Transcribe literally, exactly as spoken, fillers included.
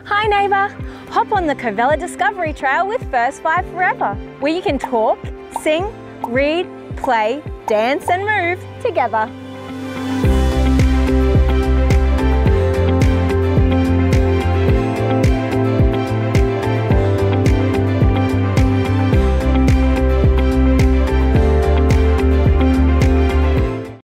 Hi neighbour! Hop on the Covella Discovery Trail with First Five Forever, where you can talk, sing, read, play, dance and move together.